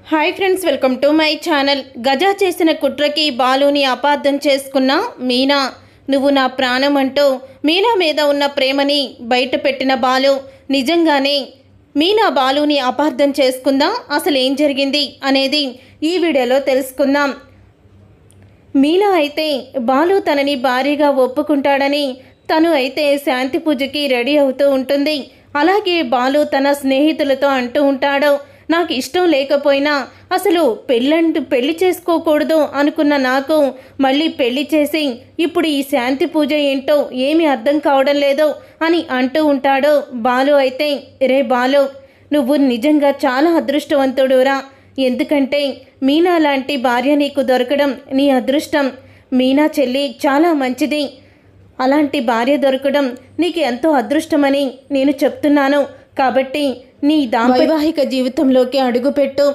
Hi friends, welcome to my channel. గజా చేసిన కుట్రకి బాలుని అపార్థం చేసుకున్న మీనా, నువ్వు నా ప్రాణం అంటూ మీనా మీద ఉన్న ప్రేమని బయట పెట్టిన బాలు నిజంగానే మీనా బాలుని అపార్థం చేసుకుందా? అసలు ఏం జరిగింది అనేది ఈ వీడియోలో తెలుసుకుందాం. మీనా అయితే బాలు తనని భారీగా ఒప్పుకుంటాడని తను అయితే శాంతి పూజకి రెడీ అవుతూ ఉంటుంది. అలాగే బాలు తన స్నేహితులతో అంటూ ఉంటాడు, నాకు ఇష్టం లేకపోయినా అసలు పెళ్లి చేసుకోకూడదు అనుకున్న నాకు మళ్ళీ పెళ్లి చేసి ఇప్పుడు ఈ శాంతి పూజ ఏంటో ఏమీ అర్థం కావడం లేదు అని అంటూ ఉంటాడు. బాలు అయితే, రే బాలు, నువ్వు నిజంగా చాలా అదృష్టవంతుడురా. ఎందుకంటే మీనా లాంటి భార్య నీకు దొరకడం నీ అదృష్టం. మీనా చెల్లి చాలా మంచిది. అలాంటి భార్య దొరకడం నీకు ఎంతో అదృష్టమని నేను చెప్తున్నాను. కాబట్టి నీ వైవాహిక జీవితంలోకి అడుగుపెట్టు.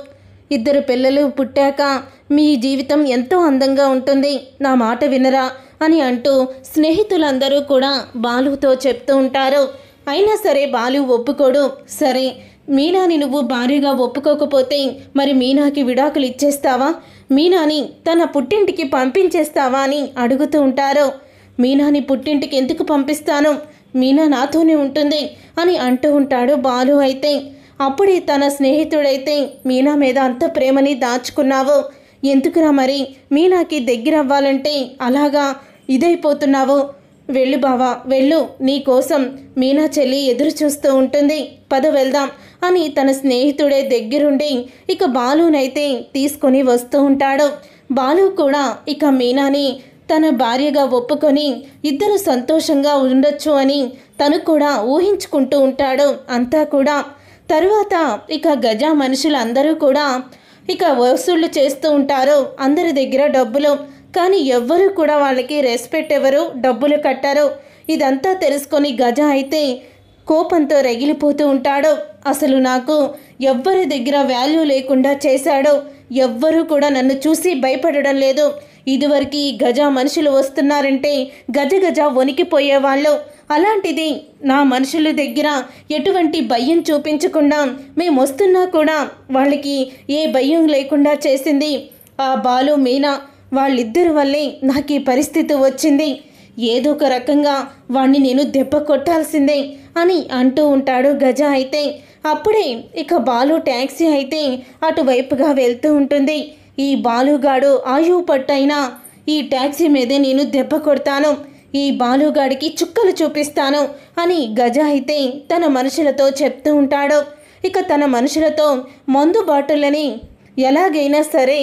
2 పిల్లలు పుట్టాక మీ జీవితం ఎంతో అందంగా ఉంటుంది. నా మాట వినరా అని అంటూ స్నేహితులందరూ కూడా బాలుతో చెప్తూ ఉంటారు. అయినా సరే బాలు ఒప్పుకోడు. సరే, మీనాని నువ్వు భార్యగా ఒప్పుకోకపోతే మరి మీనాకి విడాకులు ఇచ్చేస్తావా? మీనాని తన పుట్టింటికి పంపించేస్తావా అని అడుగుతూ ఉంటారు. మీనాని పుట్టింటికి ఎందుకు పంపిస్తాను? మీనా నాతోనే ఉంటుంది అని అంటూ ఉంటాడు బాలు. అయితే అప్పుడే తన స్నేహితుడైతే, మీనా మీద అంత ప్రేమని దాచుకున్నావు, ఎందుకురా మరి మీనాకి దగ్గర అవ్వాలంటే అలాగా ఇదైపోతున్నావు? వెళ్ళు బావా, వెళ్ళు, నీ కోసం మీనా చెల్లి ఎదురు చూస్తూ ఉంటుంది, పద వెళ్దాం అని తన స్నేహితుడే దగ్గరుండి ఇక బాలునైతే తీసుకొని వస్తూ ఉంటాడు. బాలు కూడా ఇక మీనాని తన భార్యగా ఒప్పుకొని 2 సంతోషంగా ఉండొచ్చు అని తను కూడా ఊహించుకుంటూ ఉంటాడు. అంతా కూడా తరువాత ఇక గజా మనుషులందరూ కూడా ఇక వసూళ్లు చేస్తూ ఉంటారు అందరి దగ్గర డబ్బులు. కానీ ఎవ్వరూ కూడా వాళ్ళకి రెస్పెక్ట్ ఎవరు, డబ్బులు కట్టారు. ఇదంతా తెలుసుకొని గజా అయితే కోపంతో రగిలిపోతూ ఉంటాడు. అసలు నాకు ఎవ్వరి దగ్గర వాల్యూ లేకుండా చేశాడు. ఎవ్వరూ కూడా నన్ను చూసి భయపడడం లేదు. ఇదివరకు గజా మనుషులు వస్తున్నారంటే గజ వణికిపోయేవాళ్ళు. అలాంటిది నా మనుషుల దగ్గర ఎటువంటి భయం చూపించకుండా మేము వస్తున్నా కూడా వాళ్ళకి ఏ భయం లేకుండా చేసింది ఆ బాలు మీనా. వాళ్ళిద్దరి వల్లే నాకు ఈ పరిస్థితి వచ్చింది. ఏదో ఒక రకంగా వాణ్ణి నేను దెబ్బ కొట్టాల్సిందే అని అంటూ ఉంటాడు గజ. అయితే అప్పుడే ఇక బాలు ట్యాక్సీ అయితే అటువైపుగా వెళ్తూ ఉంటుంది. ఈ బాలుగాడు ఆయువు పట్టైనా ఈ ట్యాక్సీ మీదే నేను దెబ్బ కొడతాను, ఈ బాలుగాడికి చుక్కలు చూపిస్తాను అని గజ అయితే తన మనుషులతో చెప్తూ ఉంటాడు. ఇక తన మనుషులతో మందు బాటిళ్ళని ఎలాగైనా సరే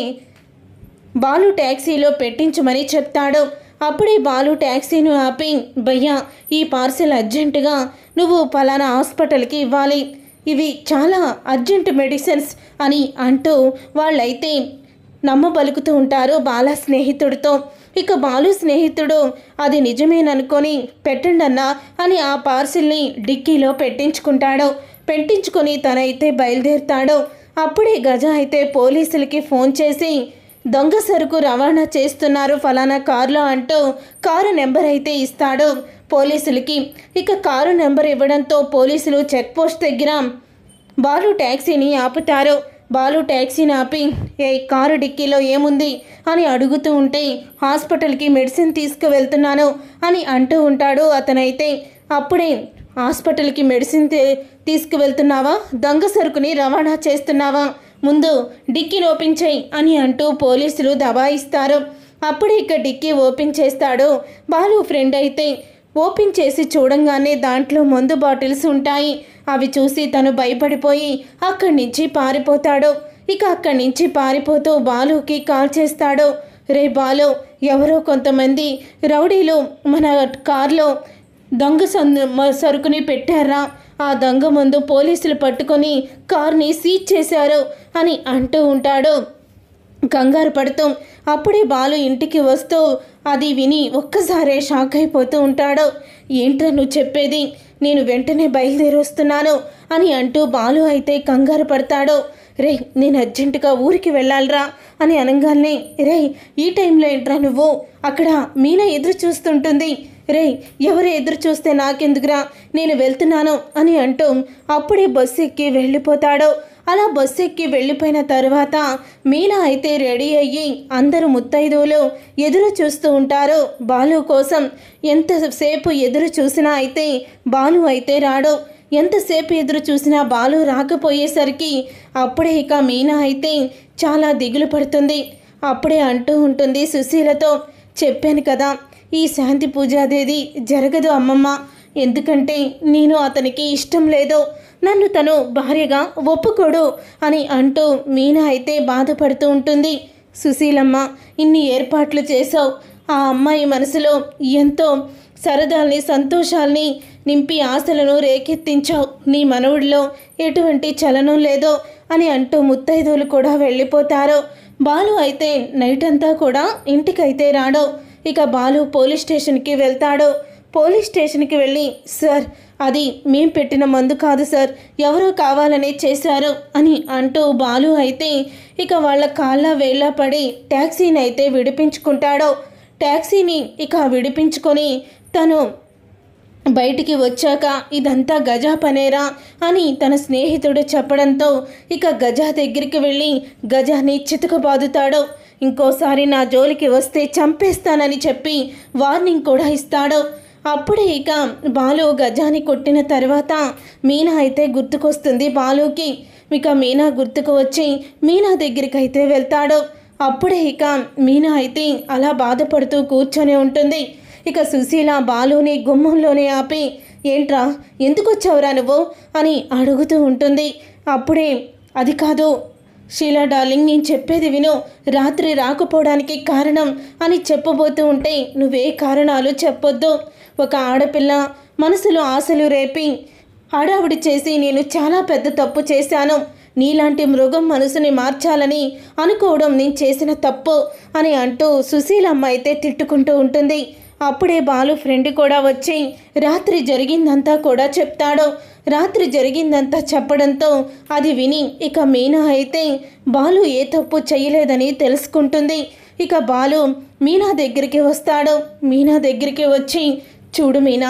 బాలు ట్యాక్సీలో పెట్టించమని చెప్తాడు. అప్పుడే బాలు ట్యాక్సీని ఆపి, భయ్యా, ఈ పార్సిల్ అర్జెంటుగా నువ్వు పలానా హాస్పిటల్కి ఇవ్వాలి, ఇవి చాలా అర్జెంట్ మెడిసిన్స్ అని అంటూ వాళ్ళైతే నమ్మబలుకుతూ ఉంటారు బాల స్నేహితుడితో. ఇక బాలు స్నేహితుడు అది నిజమేననుకొని పెట్టండి అన్నా అని ఆ పార్సిల్ని డిక్కీలో పెట్టించుకొని తనైతే బయలుదేరుతాడు. అప్పుడే గజ అయితే పోలీసులకి ఫోన్ చేసి దొంగ సరుకు రవాణా చేస్తున్నారు ఫలానా కారులో అంటూ కారు నెంబర్ అయితే ఇస్తాడు పోలీసులకి. ఇక కారు నెంబర్ ఇవ్వడంతో పోలీసులు చెక్ పోస్ట్ దగ్గర బాలు ట్యాక్సీని ఆపుతారు. బాలు ట్యాక్సీని ఆపి, ఏ కారు డిక్కీలో ఏముంది అని అడుగుతూ ఉంటే హాస్పిటల్కి మెడిసిన్ తీసుకువెళ్తున్నాను అని అంటూ ఉంటాడు అతనైతే. అప్పుడే హాస్పిటల్కి మెడిసిన్ తీసుకువెళ్తున్నావా, దొంగ సరుకుని రవాణా చేస్తున్నావా, ముందు డిక్కీని ఓపెన్ చేయి అని అంటూ పోలీసులు దబాయిస్తారు. అప్పుడే ఇక డిక్కీ ఓపెన్ చేస్తాడు బాలు ఫ్రెండ్ అయితే. ఓపెన్ చేసి చూడంగానే దాంట్లో మందు బాటిల్స్ ఉంటాయి. అవి చూసి తను భయపడిపోయి అక్కడి నుంచి పారిపోతాడు. ఇక అక్కడి నుంచి పారిపోతూ బాలుకి కాల్ చేస్తాడు. రే బాలు, ఎవరో కొంతమంది రౌడీలు మన కార్లో దొంగ సరుకుని పెట్టారా, ఆ దొంగ ముందు పోలీసులు పట్టుకొని కార్ని సీజ్ చేశారు అని అంటూ ఉంటాడు కంగారు పడుతూ. అప్పుడే బాలు ఇంటికి వస్తూ అది విని ఒక్కసారే షాక్ అయిపోతూ ఉంటాడు. ఏంట్రా నువ్వు చెప్పేది, నేను వెంటనే బయలుదేరి వస్తున్నాను అని అంటూ బాలు అయితే కంగారు పడతాడు. రే, నేను అర్జెంటుగా ఊరికి వెళ్ళాలిరా అని అనగానే, రే ఈ టైంలో ఏంట్రా నువ్వు, అక్కడ మీనా ఎదురు చూస్తుంటుంది, రే ఎవరు ఎదురు చూస్తే నాకెందుకురా, నేను వెళ్తున్నాను అని అంటూ అప్పుడే బస్సు ఎక్కి వెళ్ళిపోతాడు. అలా బస్సు ఎక్కి వెళ్ళిపోయిన తర్వాత మీనా అయితే రెడీ అయ్యి అందరూ ముత్తైదువులు ఎదురు చూస్తూ ఉంటారు బాలు కోసం. ఎంతసేపు ఎదురు చూసినా అయితే బాలు అయితే రాడు. ఎంతసేపు ఎదురు చూసినా బాలు రాకపోయేసరికి అప్పుడే ఇక మీనా అయితే చాలా దిగులు పడుతుంది. అప్పుడే అంటూ ఉంటుంది సుశీలతో, చెప్పాను కదా ఈ శాంతి పూజాదేది జరగదు అమ్మమ్మ, ఎందుకంటే నేను అతనికి ఇష్టం లేదు, నన్ను తను భార్యగా ఒప్పుకోడు అని అంటూ మీనా అయితే బాధపడుతూ ఉంటుంది. సుశీలమ్మ, ఇన్ని ఏర్పాట్లు చేసావు, ఆ అమ్మాయి మనసులో ఎంతో సరదాల్ని సంతోషాల్ని నింపి ఆశలను రేకెత్తించావు, నీ మనవుడిలో ఎటువంటి చలనం లేదో అని అంటూ ముత్తైదువులు కూడా వెళ్ళిపోతారు. బాలు అయితే నైట్ అంతా కూడా ఇంటికైతే రాడు. ఇక బాలు పోలీస్ స్టేషన్కి వెళ్తాడు. పోలీస్ స్టేషన్కి వెళ్ళి, సార్ అది మేం పెట్టిన మందు కాదు సార్, ఎవరో కావాలనే చేశారు అని అంటూ బాలు అయితే ఇక వాళ్ళ కాళ్ళ వేళ్ళ పడి ట్యాక్సీని అయితే విడిపించుకుంటాడు. ట్యాక్సీని ఇక విడిపించుకొని తను బయటికి వచ్చాక ఇదంతా గజా పనేరా అని తన స్నేహితుడు చెప్పడంతో ఇక గజా దగ్గరికి వెళ్ళి గజాని చితకబాదుతాడు. ఇంకోసారి నా జోలికి వస్తే చంపేస్తానని చెప్పి వార్నింగ్ కూడా ఇస్తాడు. అప్పుడే ఇక బాలు గజాని కొట్టిన తర్వాత మీనా అయితే గుర్తుకొస్తుంది బాలుకి. ఇక మీనా గుర్తుకు వచ్చి మీనా దగ్గరికి అయితే వెళ్తాడు. అప్పుడే ఇక మీనా అయితే అలా బాధపడుతూ కూర్చొని ఉంటుంది. ఇక సుశీల బాలుని గుమ్మంలోనే ఆపి, ఏంట్రా ఎందుకు వచ్చావురా నువ్వు అని అడుగుతూ ఉంటుంది. అప్పుడే, అది కాదు షీలా డార్లింగ్, నేను చెప్పేది విను, రాత్రి రాకపోవడానికి కారణం అని చెప్పబోతూ ఉంటే నువ్వే కారణాలు చెప్పొద్దు. ఒక ఆడపిల్ల మనసులో ఆశలు రేపి హడావుడి చేసి నేను చాలా పెద్ద తప్పు చేశాను, నీలాంటి మృగం మనసుని మార్చాలని అనుకోవడం నేను చేసిన తప్పు అని అంటూ సుశీలమ్మ అయితే తిట్టుకుంటూ ఉంటుంది. అప్పుడే బాలు ఫ్రెండ్ కూడా వచ్చి రాత్రి జరిగిందంతా కూడా చెప్తాడు. రాత్రి జరిగిందంతా చెప్పడంతో అది విని ఇక మీనా అయితే బాలు ఏ తప్పు చేయలేదని తెలుసుకుంటుంది. ఇక బాలు మీనా దగ్గరికి వస్తాడు. మీనా దగ్గరికి వచ్చి, చూడు మీనా,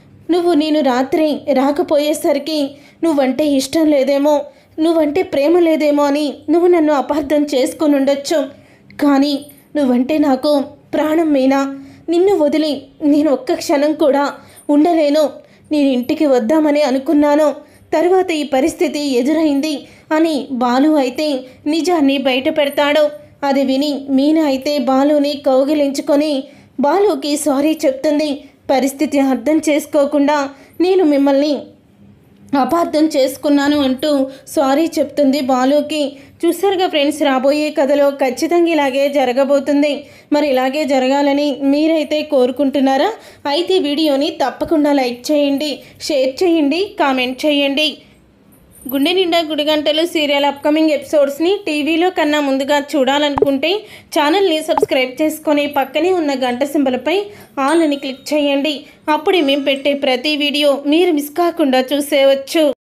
నేను రాత్రి రాకపోయేసరికి నువ్వంటే ఇష్టం లేదేమో, నువ్వంటే ప్రేమ లేదేమో అని నువ్వు నన్ను అపార్థం చేసుకుని ఉండొచ్చు, కానీ నువ్వంటే నాకు ప్రాణం మీనా, నిన్ను వదిలి నేను ఒక్క క్షణం కూడా ఉండలేను, నేను ఇంటికి వద్దామని అనుకున్నాను, తర్వాత ఈ పరిస్థితి ఎదురైంది అని బాలు అయితే నిజాన్ని బయట పెడతాడు. అది విని మీనా అయితే బాలుని కౌగిలించుకొని బాలుకి సారీ చెప్తుంది. పరిస్థితి అర్థం చేసుకోకుండా నేను మిమ్మల్ని అపార్థం చేసుకున్నాను అంటూ సారీ చెప్తుంది బాలుకి. చూసారుగా ఫ్రెండ్స్, రాబోయే కథలో ఖచ్చితంగా ఇలాగే జరగబోతుంది. మరి ఇలాగే జరగాలని మీరైతే కోరుకుంటున్నారా? అయితే వీడియోని తప్పకుండా లైక్ చేయండి, షేర్ చేయండి, కామెంట్ చేయండి. గుండె నిండా గుడిగంటలు సీరియల్ అప్కమింగ్ ఎపిసోడ్స్ని టీవీలో కన్నా ముందుగా చూడాలనుకుంటే ఛానల్ని సబ్స్క్రైబ్ చేసుకొని పక్కనే ఉన్న గంట సింబల్పై ఆల్ అని క్లిక్ చేయండి. అప్పుడే మేము పెట్టే ప్రతి వీడియో మీరు మిస్ కాకుండా చూసేయవచ్చు.